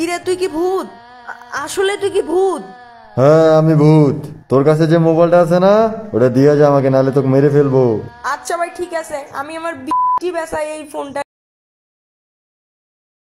কিরে তুই কি ভূত? আসলে তুই কি ভূত? হ্যাঁ আমি ভূত। তোর কাছে যে মোবাইলটা আছে না, ওটা দিয়ে যা আমাকে, নাহলে তোকে মেরে ফেলবো। আচ্ছা ভাই ঠিক আছে, আমি আমার বিটি বেচাই এই ফোনটা